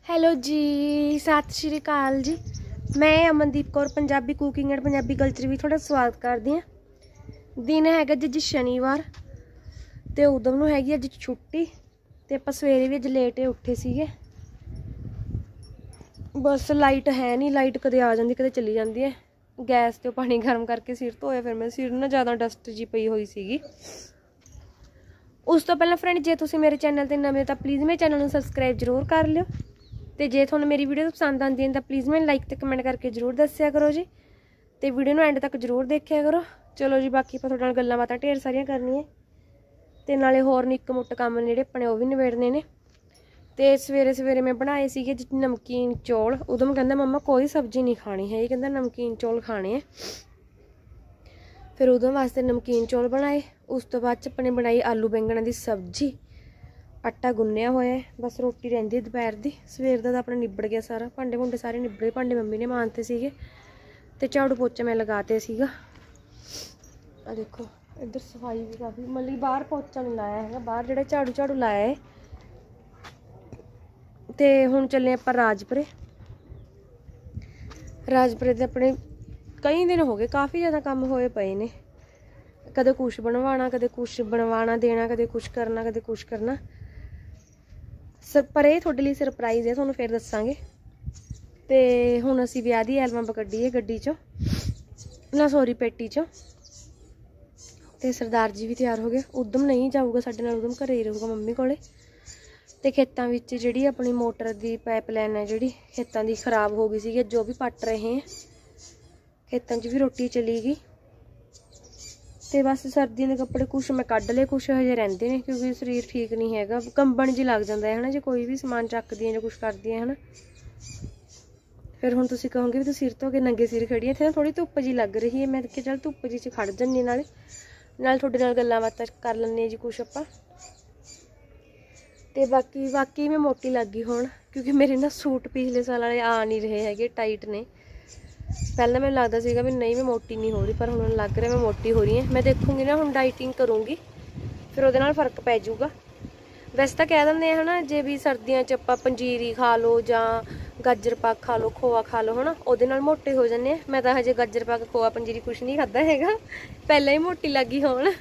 Hello ਜੀ, ਸਤਿ ਸ਼੍ਰੀ ਅਕਾਲ ਜੀ। ਮੈਂ Amandeep Kaur Punjabi cooking and Punjabi culture ਵੀ ਤੁਹਾਡਾ ਸਵਾਗਤ ਕਰਦੀ ਹਾਂ। दिन हैगा जी शनिवार तो उदम नूं हैगी अज छुट्टी तो आपां सवेरे भी अज लेट उठे सीगे। बस लाइट है नहीं, लाइट कदे आ जाती कदे चली जाती है। गैस ते पानी गर्म करके सिर धोया, फिर मेरे सिर ना ज़्यादा डस्ट जी पई हुई सीगी। उस तो पहला फ्रेंड जे तुसीं मेरे चैनल ते नवें तो प्लीज़ मेरे चैनल नूं सबसक्राइब जरूर कर लिओ ते जे तुहानूं मेरी वीडियो पसंद आती है तो प्लीज़ मैंने लाइक ते कमेंट करके जरूर दस्सिया करो जी। तो वीडियो नूं एंड तक जरूर देखिया करो। चलो जी, बाकी आपां तुहाडे नाल गल्लां बातां ढेर सारियां करनियां ते नाले होर निक्के मुट्टे काम ने जिहड़े अपने ओह भी निबेड़ने ने। ते सवेरे सवेरे मैं बनाए सीगे नमकीन चौल। उदम कहंदा मम्मा कोई सब्जी नहीं खानी है, कहंदा नमकीन चौल खाने हैं। फिर उदम वास्ते नमकीन चौल बनाए। उस तो बाद च अपने बनाई आलू बैंगणां दी सब्जी। आटा गुन्निया होया है, बस रोटी रहिंदी दोपहर दी। सवेर दा अपना निबड़ गया सारा, भांडे भूंडे सारे निबड़े। भांडे मम्मी ने मांजते सीगे ते झाड़ू पोचा मैं लगाते सीगा। आ देखो इधर सफाई भी काफ़ी, मतलब बाहर पोचा नहीं लाया है, बाहर जो झाड़ू झाड़ू लाया है। तो हुण चले आपां राजपुरे। राजपुरे दे अपने कई दिन हो गए, काफ़ी ज़्यादा काम होए पे ने। कदे कुछ बनवाना, कदे कुछ बनवाना देना, कदे कुछ करना, कदे कुछ करना। पर ये थोड़े लिए सरप्राइज़ है, तुहानूं फिर दस्सांगे। तो हुण असीं विआह दी एल्बम कड्ढी है गड्डी चों, ना सॉरी पेटी चों। तो सरदार जी भी तैयार हो गए। उदम नहीं जाऊगा साडे नाल, उदम घरे ही रहूगा मम्मी कोले। तो खेतों में जिहड़ी अपनी मोटर की पाइपलाइन है जिहड़ी खेतों की खराब हो गई सी, जो भी पट रहे हैं। खेतों च भी रोटी चली गई। तो बस सर्दियों के कपड़े कुछ मैं कढ़ ले, कुछ हजे रहिंदे ने क्योंकि शरीर ठीक नहीं है। कंबन जी लग जाता है ना, जो कोई भी समान चकदी है जो कुछ करदी है ना। फिर हुण तुसीं कहोगे भी तू सिर धो के नंगे सिर खड़ी है। इत्थे ना थोड़ी धुप्प जी लग रही है, मैं चल धुप्प जी च खड़ जन्नी नाले तुहाडे नाल गल्लां बातां कर लैंदे जी कुछ आपां। ते बाकी मैं मोटी लग गई हुण, क्योंकि मेरे ना सूट पिछले साल वाले आ नहीं रहे हैगे, टाइट ने। पहले मैंने लगता सीगा भी नहीं मैं मोटी नहीं हो रही, पर हुण लग रहा मैं मोटी हो रही है। मैं देखूँगी ना हुण डाइटिंग करूँगी, फिर उहदे नाल फर्क पै जाऊगा। वैसे तो कह दिंदे है ना, जे भी सर्दियों च आपां पंजीरी खा लो जां गाजर पाक खा लो, खोआ खा लो, है ना, उहदे नाल मोटे हो जाने। मैं तो हजे गाजर पाक खोआ पंजीरी कुछ नहीं खादा हैगा, पहले ही मोटी लगी होण।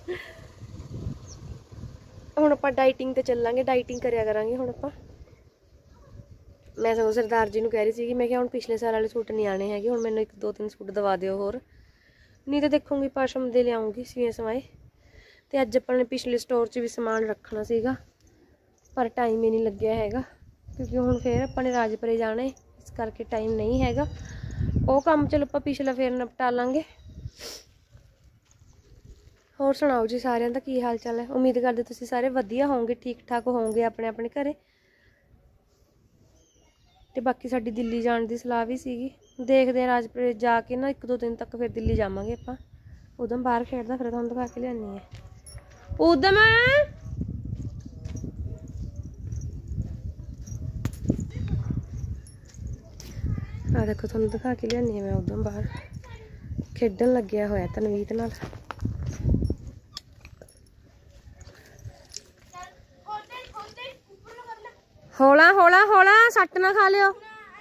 हुण आपां डाइटिंग ते चलांगे, डाइटिंग करिया करांगे हुण आपां। मैं सगों सरदार जी नूं कह रही सी, मैं क्या हुण पिछले साल वाले सूट नहीं आने हैगे, हुण मैनूं 1-2-3 सूट दवा दिओ होर, नहीं तो देखूँगी पशम दे लिआऊँगी सीए सवाए। तो अज अपने पिछले स्टोर च भी समान रखना सीगा, पर टाइम ही नहीं लग्या हैगा, क्योंकि हुण फिर अपने राजपुरे जाना है, इस करके टाइम नहीं हैगा। वो काम चलो आपां पिछला फिर निपटा लांगे। होर सुनाओ जी, सारिਆਂ ਦਾ की हाल चाल है। उम्मीद करते तुसीं सारे वधिया होवोगे, ठीक ठाक होवोगे अपने अपने घरे। तो बाकी साडी दिल्ली जाने की सलाह भी सीगी, देखते हैं राजपुरे जाके ना 1-2 दिन तक फिर दिल्ली जावांगे आपां। उदम बाहर खेडदा, फिर तुहानूं दिखा के लिआनी है। उदम आ देखो, तुहानूं दिखा के लिआनी है मैं। उदम बाहर खेडन लग्या होया तनवीत नाल। हौला हौला हौला, सट ना खा लियो।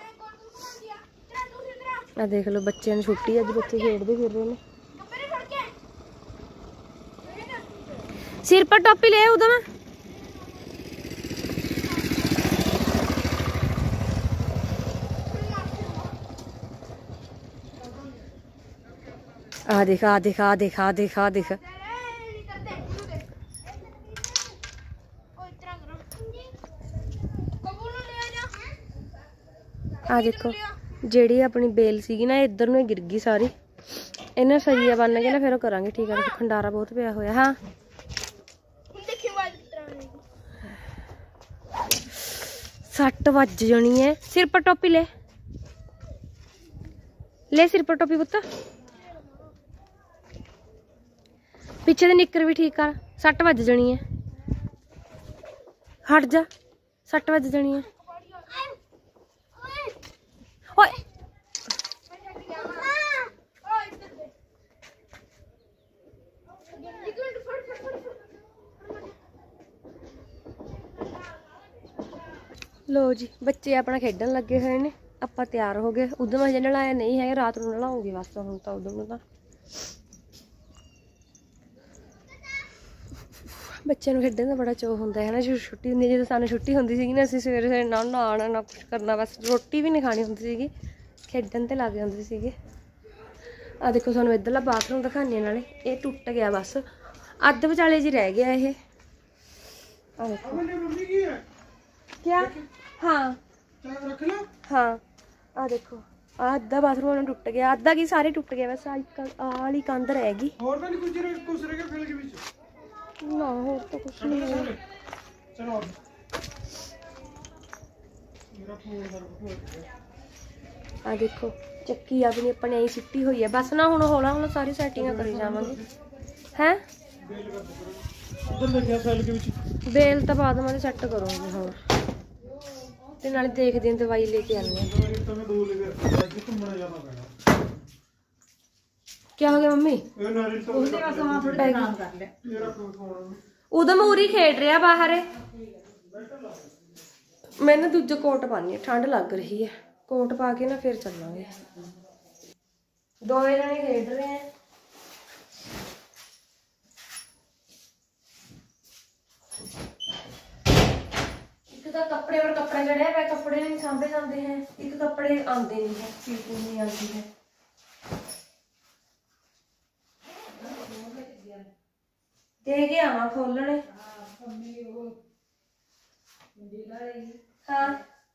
आ देख लो, बच्चों ने छुट्टी, अज बच्चे खेडते फिर रहे हैं। सिर पर टोपी ले उदम। आ देख आ देख आ देख आ देख आ देख। आ देखो, जेड़ी अपनी बेल सीगी ना, इधर नूं गिर गई सारी। इन्हें सरिया बन के ना फिर करांगे ठीक है। खंडारा बहुत पिया होया। हाँ 6 वज जानी है। सिर पर टोपी ले ले, सिर पर टोपी पुत्त। पिछे दे निक्कर भी ठीक कर, 6 वज जानी है। हट जा, 6 वज जानी है। ओए लो जी बच्चे अपना खेडन लगे हुए ने, ਆਪਾਂ ਤਿਆਰ ਹੋ ਗਏ। ਉਦੋਂ ਹਜੇ ਨਲਾਇਆ ਨਹੀਂ ਹੈ, ਰਾਤ ਨੂੰ ਨਲਾਉਂਗੀ ਬਸ। ਹੁਣ ਤਾਂ ਉਦੋਂ ਨੂੰ ਤਾਂ ਬੱਚਿਆਂ ਨੂੰ ਖੇਡਣ ਦਾ ਬੜਾ ਚਾਅ ਹੁੰਦਾ ਹੈ ਨਾ। ਜਦੋਂ ਛੁੱਟੀ ਹੁੰਦੀ, ਜਦੋਂ ਸਾਨੂੰ ਛੁੱਟੀ ਹੁੰਦੀ ਸੀਗੀ ਨਾ, ਅਸੀਂ ਸਵੇਰੇ ਸਵੇਰੇ ਨਾ ਨਹਾਉਣਾ ਨਾ ਕੁਛ ਕਰਨਾ, ਬਸ ਰੋਟੀ ਵੀ ਨਹੀਂ ਖਾਣੀ ਹੁੰਦੀ ਸੀਗੀ, ਖੇਡਣ ਤੇ ਲੱਗ ਜਾਂਦੇ ਸੀਗੇ। ਆ ਦੇਖੋ ਤੁਹਾਨੂੰ ਇੱਧਰਲਾ ਬਾਥਰੂਮ ਦਿਖਾਉਂਦੇ ਨਾਲੇ, ਇਹ ਟੁੱਟ ਗਿਆ ਬਸ, ਅੱਧ ਵਿਚਾਲੇ ਜੀ ਰਹਿ ਗਿਆ ਇਹ। ਆ ਦੇਖੋ क्या हाँ हाँ आ देखो आधा बाथरूम टुट गया, आधा की सारे टुट गया, बस आली कंध रहेगी ना, और तो कुछ नहीं है। आ देखो चक्की अपनी अपने ही सिटी हुई है, बस ना हुण हौला हौला सारी सैटिंग करी जावांगे हैं। बेल तो बाद में सैट करूँगी हुण, ਤੇ ਨਾਲੇ ਦੇਖਦੇ ਆਂ ਦਵਾਈ ਲੈ ਕੇ ਆਉਂਦੇ ਆਂ। ਕੀ ਹੋ ਗਿਆ ਮੰਮੀ? ਉਹਦੇ ਵਾਸਤੇ ਹਾਂ ਥੋੜਾ ਕੰਮ ਕਰ ਲਿਆ। ਉਹਦਾ ਮੂਰੀ ਖੇਡ ਰਿਹਾ ਬਾਹਰ। ਮੈਂ ਨਾ ਦੂਜਾ ਕੋਟ ਪਾਣੀ ਹੈ, ਠੰਡ ਲੱਗ ਰਹੀ ਹੈ। ਕੋਟ ਪਾ ਕੇ ਨਾ ਫਿਰ ਚੱਲਾਂਗੇ। ਦੋਵੇਂ ਜਣੇ ਖੇਡ ਰਹੇ ਆ। कपड़े और कपड़े जड़े हुए, कपड़े नहीं सामभे जाते हैं, एक कपड़े आते नहीं है, सीटिंग नहीं आती है। दे के आवा खोलने हाँ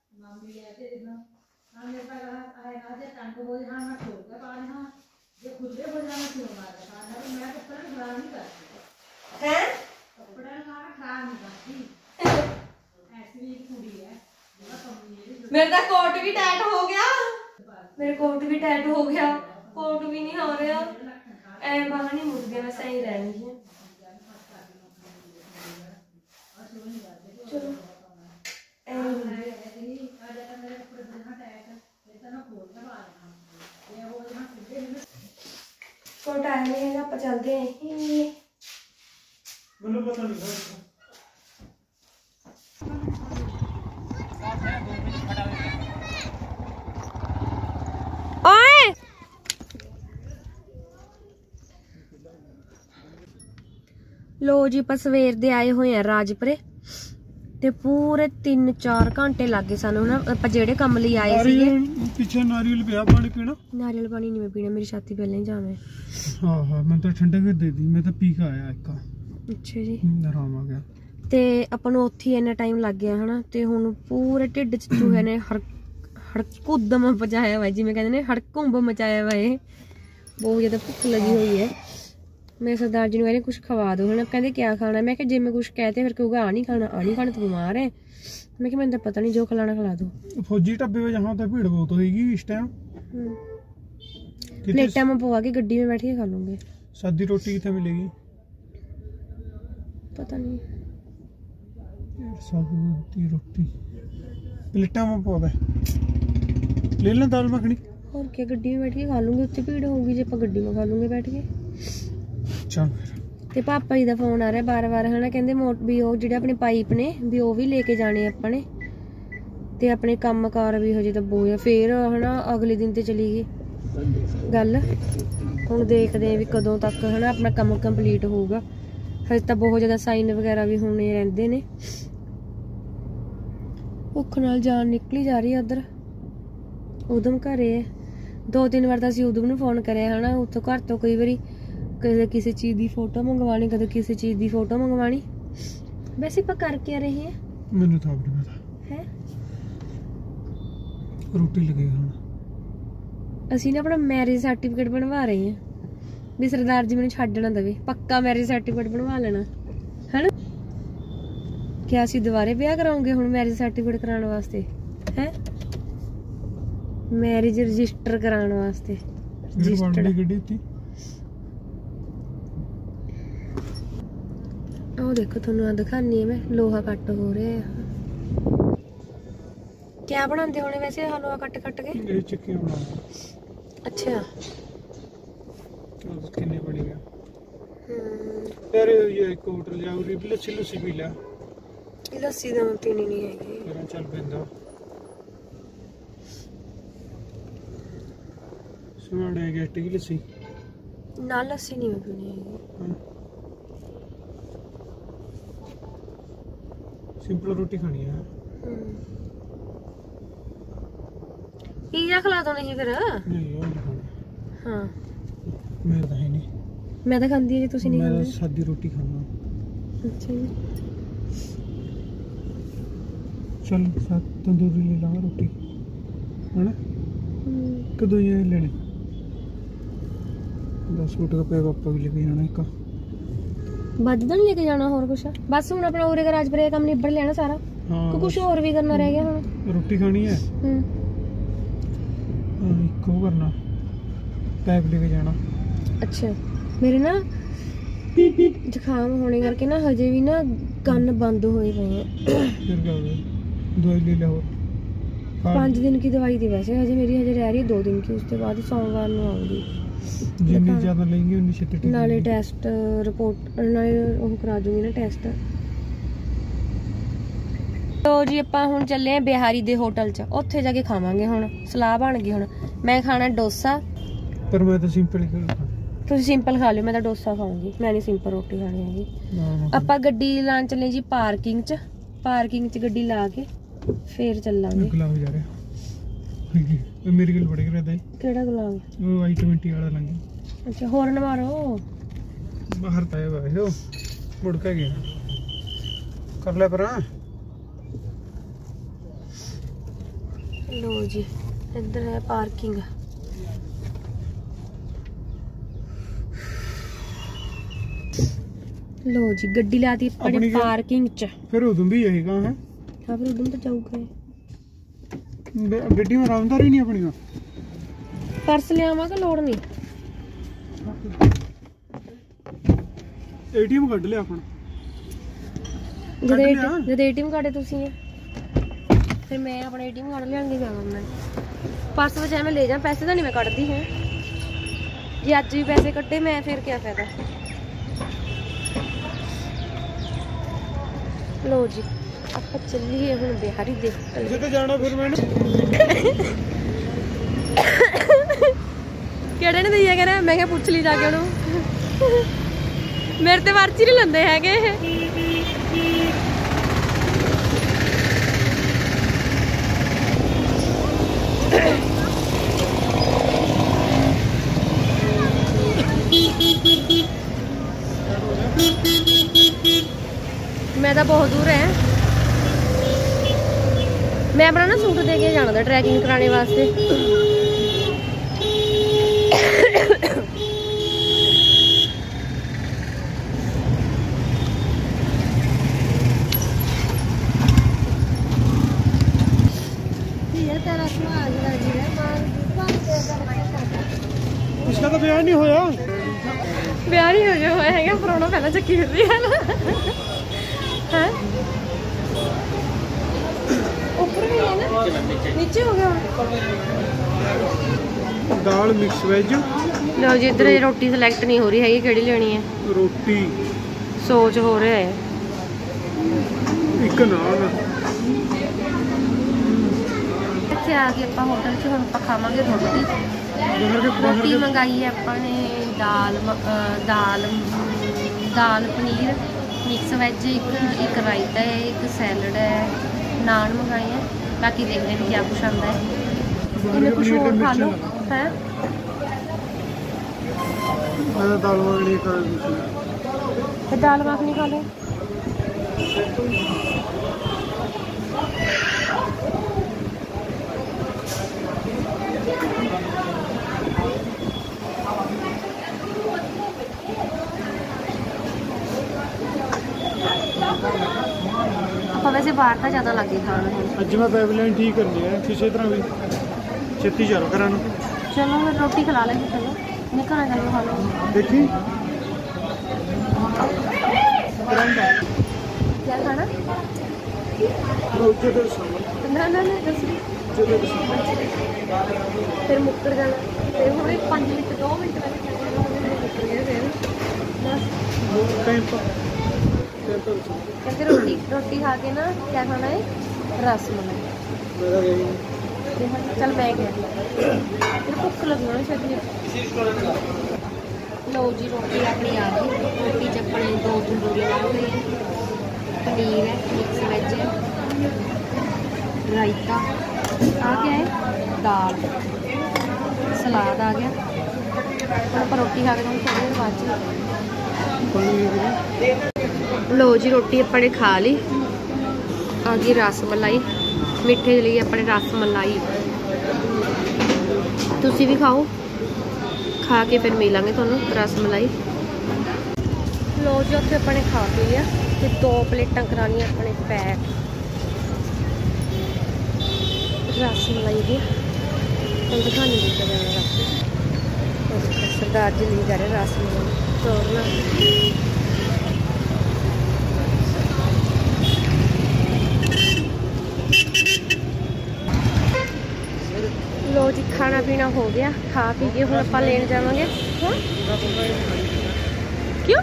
मेरा कोट भी टाइट हो गया, मेरा कोट भी टाइट हो गया, कोट भी नहीं हो रहा, ऐ बाहर नहीं मुड़ गया, मैं सही रहनी है। चलो कोट आया नहीं है, आप चलते हैं। लो जी ਆਪਾਂ ਸਵੇਰ ਦੇ ਆਏ ਹੋਏ ਆ ਰਾਜਪੁਰੇ ਤੇ ਪੂਰੇ 3-4 ਘੰਟੇ ਲੱਗੇ ਸਾਨੂੰ ਨਾ। ਆਪਾਂ ਜਿਹੜੇ ਕੰਮ ਲਈ ਆਏ ਸੀਗੇ। ਪਿੱਛੇ ਨਾਰੀਅਲ ਪਿਆ, ਪਾਣੀ ਪੀਣਾ? ਨਾਰੀਅਲ ਪਾਣੀ ਨਹੀਂ ਮੈਂ ਪੀਣਾ, ਮੇਰੀ ਛਾਤੀ ਪਹਿਲਾਂ ਹੀ ਜਾਮ ਹੈ। ਹਾਂ ਹਾਂ ਮੈਂ ਤਾਂ ਠੰਡੇ ਕਰ ਦੇ ਦੀ, ਮੈਂ ਤਾਂ ਪੀ ਕੇ ਆਇਆ ਇੱਕ। ਅੱਛਾ ਜੀ ਆਰਾਮ ਆ ਗਿਆ। ਤੇ ਆਪਾਂ ਨੂੰ ਉੱਥੇ ਇੰਨਾ ਟਾਈਮ ਲੱਗ ਗਿਆ ਹਨਾ, ਤੇ ਹੁਣ ਪੂਰੇ ਢਿੱਡ ਚ ਚੂਹੇ ਨੇ ਹੜਕੁਦਮ ਮਚਾਇਆ ਵਾ, ਜਿਵੇਂ ਕਹਿੰਦੇ ਨੇ ਹੜਕੁੰਬ ਮਚਾਇਆ ਵਾ। ਇਹ ਬਹੁਤ ਜ਼ਿਆਦਾ ਭੁੱਖ ਲੱਗੀ ਹੋਈ ਹੈ। मैं सरदार जी ने कहने कुछ खवा दो, है ना। कहते क्या खाना? मैं जे मैं कुछ कहते फिर कहूँगा आ नहीं खाना तो बीमार है। मैं मैंने तो पता नहीं, जो खिलाना खिला दो। फौजी ढाबे में जहाँ तो भीड़ बहुत होगी इस टाइम। प्लेटा में पवा के गड्डी में बैठ के खा लूंगे। सादी रोटी कितने मिलेगी? पता नहीं। सादी रोटी प्लेटा में पवा दे, ले लें दाल मखनी। और क्या, गड्डी में बैठ के खा लूंगे, उत्ते भीड़ होगी जे गड्डी में खा लूंगे बैठ के। ਤੇ ਪਾਪਾ ਜੀ ਦਾ ਫੋਨ ਆ ਰਿਹਾ ਬਾਰ-ਬਾਰ, ਹਨਾ। ਕਹਿੰਦੇ ਵੀ ਉਹ ਜਿਹੜੇ ਆਪਣੇ ਪਾਈਪ ਨੇ ਵੀ ਉਹ ਵੀ ਲੈ ਕੇ ਜਾਣੇ ਆਪਾਂ ਨੇ, ਤੇ ਆਪਣੇ ਕੰਮਕਾਰ ਵੀ ਹਜੇ ਤਾਂ ਬੋਇਆ। ਫੇਰ ਹਨਾ ਅਗਲੇ ਦਿਨ ਤੇ ਚਲੀ ਗਈ ਗੱਲ। ਹੁਣ ਦੇਖਦੇ ਆ ਵੀ ਕਦੋਂ ਤੱਕ ਹਨਾ ਆਪਣਾ ਕੰਮ ਕੰਪਲੀਟ ਹੋਊਗਾ। ਹਜੇ ਤਾਂ ਬਹੁਤ ਜ਼ਿਆਦਾ ਸਾਈਨ ਵਗੈਰਾ ਵੀ ਹੋਣੇ ਰਹਿੰਦੇ ਨੇ। ਭੁੱਖ ਨਾਲ ਜਾਨ ਨਿਕਲੀ ਜਾ ਰਹੀ ਹੈ ਉਧਰ। ਉਦਮ ਘਰੇ ਹੈ। 2-3 ਵਾਰ ਤਾਂ ਅਸੀਂ ਉਦਮ ਨੂੰ ਫੋਨ ਕਰਿਆ ਹਨਾ, ਉੱਥੋਂ ਘਰ ਤੋਂ ਕਈ ਵਾਰੀ कदे किसी चीज़ की फोटो मंगवानी, कदे किसी चीज़ की फोटो मंगवानी। वैसे आप कर क्या रहे हैं? मैंने तो नहीं पता है। रोटी लगी खाना। ਅਸੀਂ ਨਾ ਆਪਣਾ ਮੈਰਿਜ ਸਰਟੀਫਿਕੇਟ ਬਣਵਾ ਰਹੇ ਹਾਂ ਵੀ ਸਰਦਾਰ ਜੀ ਮੈਨੂੰ ਛੱਡ ਨਾ ਦੇਵੇ। ਪੱਕਾ ਮੈਰਿਜ ਸਰਟੀਫਿਕੇਟ ਬਣਵਾ ਲੈਣਾ ਹੈ ਨਾ। ਕਿ ਅਸੀਂ ਦੁਬਾਰੇ ਵਿਆਹ ਕਰਾਉਂਗੇ ਹੁਣ ਮੈਰਿਜ ਸਰਟੀਫਿਕੇਟ ਕਰਾਉਣ ਵਾਸਤੇ ਹੈ, ਮੈਰਿਜ ਰਜਿਸਟਰ ਕਰਾਉਣ ਵਾਸਤੇ। ਗੱਡੀ ਉਹ ਦੇਖੋ ਤੁਹਾਨੂੰ ਆ ਦਿਖਾਨੀ ਹੈ ਮੈਂ, ਲੋਹਾ ਕੱਟ ਹੋ ਰਿਹਾ ਹੈ। क्या बनाते होने वैसे हलवा कट कट के? ये चिक्की बना। अच्छा कितने बड़ी है यार। ये एक होटल जाओ, लस्सी लस्सी पी ला। ਲੱਸੀ ਤਾਂ ਮੈਂ ਪੀਣੀ ਨਹੀਂ ਹੈਗੀ। ਫਿਰ ਚੱਲ ਪੈਂਦਾ ਸੁਣਾੜੇ ਗੈਟੀ ਦੀ ਲੱਸੀ ਨਾਲ ਲੱਸੀ ਨਹੀਂ ਮੈਂ ਪੀਣੀ ਹੈਗੀ। ਸਿੰਪਲ ਰੋਟੀ ਖਾਣੀ ਹੈ। ਪੀਜ਼ਾ ਖਿਲਾ ਦੋ ਨਹੀਂ ਫਿਰ। ਨਹੀਂ ਉਹ ਨਹੀਂ ਖਾਣਾ। ਹਾਂ ਮੈਂ ਤਾਂ ਹੈ ਨਹੀਂ। ਮੈਂ ਤਾਂ ਖਾਂਦੀ ਹਾਂ ਜੇ ਤੁਸੀਂ ਨਹੀਂ ਮੈਂ ਖਾਂਦੇ। ਸਾਦੀ ਰੋਟੀ ਖਾਣਾ। ਅੱਛਾ ਜੀ चल साथ तंदूरी ले लाओ रोटी है ना कदों ये लेने 10 फुट का पे पापा भी लेके जाना एक ਵੱਧ ਤਾਂ ਨਹੀਂ ਲੈ ਕੇ ਜਾਣਾ ਹੋਰ ਕੁਛ ਬਸ ਹੁਣ ਆਪਣਾ ਉਰੇ ਰਾਜਪੁਰੇ ਕੰਮ ਨਿਬੜ ਲੈਣਾ ਸਾਰਾ हाँ ਕੁਛ ਹੋਰ ਵੀ ਕਰਨਾ ਰਹਿ ਗਿਆ ਹੁਣ रोटी खानी है एक वो करना पैप लेके जाना ਅੱਛਾ ਮੇਰੇ ਨਾ ਜ਼ੁਕਾਮ ਹੋਣੇ ਕਰਕੇ ਨਾ ਹਜੇ ਵੀ ਨਾ ਕੰਨ ਬੰਦ ਹੋਏ ਪਏ ਆ फिर क्या होगा दवाई ले लो 5 दिन की दवाई थी वैसे हजे मेरी हजे रह रही है 2 दिन की उसके बाद सोमवार ਨੂੰ ਆਉਂਗੀ जितनी ज्यादा लेंगे उतनी छेती ठीक ਨਾਲੇ ਟੈਸਟ ਰਿਪੋਰਟ ਨਾਲੇ ਉਹ ਕਰਾ ਜੂਗੀ ਨਾ ਟੈਸਟ। ਤੋ ਜੀ ਆਪਾਂ ਹੁਣ ਚੱਲੇ ਆ ਬਿਹਾਰੀ ਦੇ ਹੋਟਲ 'ਚ ਉੱਥੇ ਜਾ ਕੇ ਖਾਵਾਂਗੇ ਹੁਣ ਸਲਾਹ ਬਣ ਗਈ ਹੁਣ ਮੈਂ ਖਾਣਾ ਡੋਸਾ पर मैं तो सिंपल ही खाता ਤੁਸੀਂ ਸਿੰਪਲ ਖਾ ਲਿਓ ਮੈਂ ਤਾਂ ਡੋਸਾ ਖਾਊਂਗੀ ਮੈਂ ਨਹੀਂ ਸਿੰਪਲ ਰੋਟੀ ਖਾਣੀ ਹੈਗੀ। ਆਪਾਂ ਗੱਡੀ ਲਾਣ ਚੱਲੇ ਜੀ ਪਾਰਕਿੰਗ 'ਚ ਗੱਡੀ ਲਾ ਕੇ ਫੇਰ ਚੱਲਾਂਗੇ। गुलाब जा रहा मेरी गल बड़े रहता है ਕਿਹੜਾ ਗੁਲਾਬ? वो i20 वाला लंगे ਅੱਛਾ ਹੋਰਨ ਮਾਰੋ बाहर पाए भाई हो मुड़ के गया कर ले पर ਲੋ ਜੀ ਇੱਧਰ ਹੈ ਪਾਰਕਿੰਗ। लो जी गड्डी लाती अपनी पार्किंग च फिर उधम भी यही कहाँ है हाँ फिर उधम तो जाऊंगा गड्डी में आरामदारी नहीं अपनी का पर्स ले आवा का लोड़ नहीं एटीएम कट ले अपन जद एटीएम कार्ड है तुसी है फिर मैं अपना एटीएम कार्ड लेने जाऊंगा मैं पर्स में चाहे मैं ले जा पैसे तो नहीं मैं कटती हूँ जे अज भी पैसे कटे मैं फिर क्या फायदा। लो जी आप चलिए हूँ बिहारी दे जिथे जाना फिर मैंने ਕਿਹੜੇ ਨੇ ਦਈਆ ਕਰਿਆ ਮੈਂ ਕਿਹਾ ਪੁੱਛ ਲਈ ਜਾ ਕੇ ਉਹਨੂੰ ਮੇਰੇ ਤੇ ਵਰਚੀ ਨਹੀਂ ਲੈਂਦੇ ਹੈਗੇ मैं तो बहुत दूर है मैं अपना ना सूट दे के जाना था ट्रैकिंग कराने वास्ते। उसका तो ब्याह नहीं होया ब्याह नहीं हो जो है फरोना पहला चक्की फिर रही है ना है ऊपर भी है ना नीचे हो गया दाल मिक्स वेज लो जी इधर रोटी सिलेक्ट नहीं हो रही है केड़ी लेनी है रोटी सोच हो रहा है एक नान ਇੱਥੇ ਆ ਕੇ ਆਪਾਂ ਹੋਟਲ 'ਚ ਹੁਣ ਆਪਾਂ ਖਾਵਾਂਗੇ ਰੋਟੀ ਮੰਗਾਈ ਹੈ ਆਪਾਂ ਨੇ ਦਾਲ ਪਨੀਰ ਮਿਕਸ ਵੈਜ ਇੱਕ ਰਾਇਤਾ ਹੈ ਇੱਕ ਸੈਲਡ ਹੈ ਨਾਨ ਮੰਗਾਏ ਹੈ ਬਾਕੀ ਦੇਖਦੇ ਹਾਂ ਕੀ ਕੁਛ ਆਉਂਦਾ ਹੈ ਇਹਨੇ ਕੁਛ ਹੋਰ ਖਾ ਲਓ ਹੈ मैं दाल मखनी खा ਤੇ ਦਾਲ ਮੱਖਣੀ ਖਾ ਲਓ ਆਪਾਂ ਵੈਸੇ ਬਾਹਰ ਤਾਂ ਜ਼ਿਆਦਾ ਲੱਗੇ ਖਾਣ ਹੁਣ ਅੱਜ ਮੈਂ ਪਾਈਪਲਾਈਨ ਠੀਕ ਕਰਨੀ ਹੈ ਕਿਸੇ ਤਰ੍ਹਾਂ ਵੀ ਛੇਤੀ ਚੱਲ ਕਰਾਂ ਨੂੰ ਚਲੋ ਫਿਰ ਰੋਟੀ ਖਿਲਾ ਲੈਂਗੇ ਚਲੋ ਨਿਕਲਣਾ ਚੱਲੋ ਖਾ ਲਓ ਦੇਖੀ क्या खाना रोटी तो ना ना ना दस फिर मुक्कर जाना फिर हमें 5 मिनट 2 मिनट टाइम पर कहते रोटी रोटी खा के ना क्या खाना है, रस मलाई। चल मैं गया फिर भुख लगी होनी शायद। लो जी रोटी अपनी आ गई। रोटी च अपने 2 तंदूरी नान हुई है, पनीर है, मिक्स वेज है, रायता आ गया है, दाल, सलाद आ गया। हम रोटी खा के थोड़ी देर बाद लो जी रोटी अपने खा ली। आ गई रस मलाई, मिठे लिए अपने रस मलाई। तुसी भी खाओ, खा के फिर मिलेंगे थोनों रस मलाई। लो जी उत्थे अपने खा पी लिया ते 2 प्लेटां करानियां अपने पैक रस मलाई दी। दिखाने दिता जाना रस सरदार जी ले जा रहे रस मलाई तोड़ना। लो जी खाना पीना हो गया, खा पी के हम आप लेने जावांगे। क्यों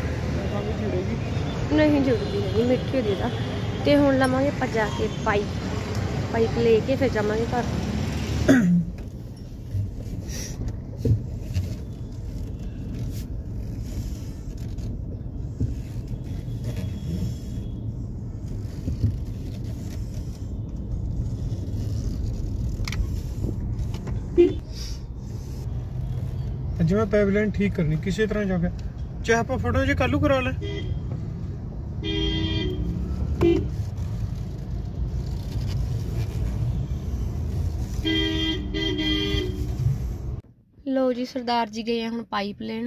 नहीं जुड़ती है मिठी होती है तो हम लवांगे आप जाके पाइप लेके फिर जावांगे घर। अज मैं पाइपलाइन ठीक करनी किसी तरह जाके, चाहे आप फटो जी कल करा लें। लो जी सरदार जी गए हम पाइप लेन,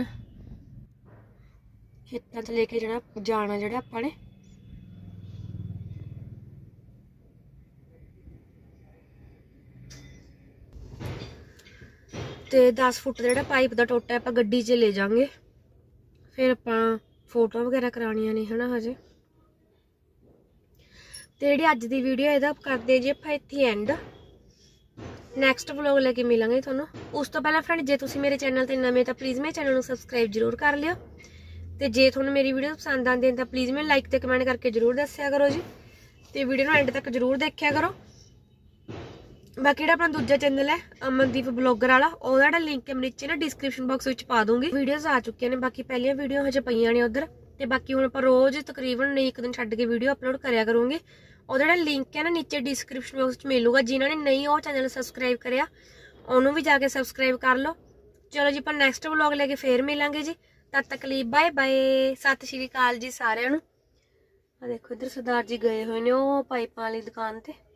खेतों च लेके जाना जेड़ा अपने। ते 10 फुट का जो पाइप का टोटा आप गड्डी च ले जाएंगे, फिर आप फोटो वगैरह करानियां ने है ना हजे। तो जी अज की वीडियो यदा करते जी आप इत्थे एंड। नैक्सट व्लॉग लेके मिलेंगे थोनों। उस तो पहले फ्रेंड जे तुसी मेरे चैनल ते नवे तो प्लीज़ मेरे चैनल को सबसक्राइब जरूर कर लियो। तो जे थोनों मेरी वीडियो पसंद आती है तो प्लीज़ मैं लाइक ते कमेंट करके जरूर दस्या करो जी। तो वीडियो एंड तक जरूर देखा करो। बाकी जो अपना दूजा चैनल है अमनदीप ब्लॉगर वाला, ओहदा लिंक मैं नीचे ना डिस्क्रिप्शन बॉक्स में पा दूंगी। वीडियोज आ चुकी ने, बाकी पहलियां वीडियो हजे पईयां ने उधर। तो बाकी हुण आपां रोज़ तकरीबन नहीं एक दिन छड्ड के वीडियो अपलोड करिया करूँगी। ओहदा जो लिंक है ना नीचे डिस्क्रिप्शन बॉक्स में मिलूगा। जिन्होंने नहीं वो चैनल सबसक्राइब करिया उन्होंने भी जाके सबसक्राइब कर लो। चलो जी अपन नैक्सट व्लॉग लेके फिर मिलेंगे जी। तद तक लिए बाय बाय, सत श्री अकाल जी सारिआं नूं। देखो इधर सरदार जी गए हुए ने वो पाइपां वाली दुकान ते।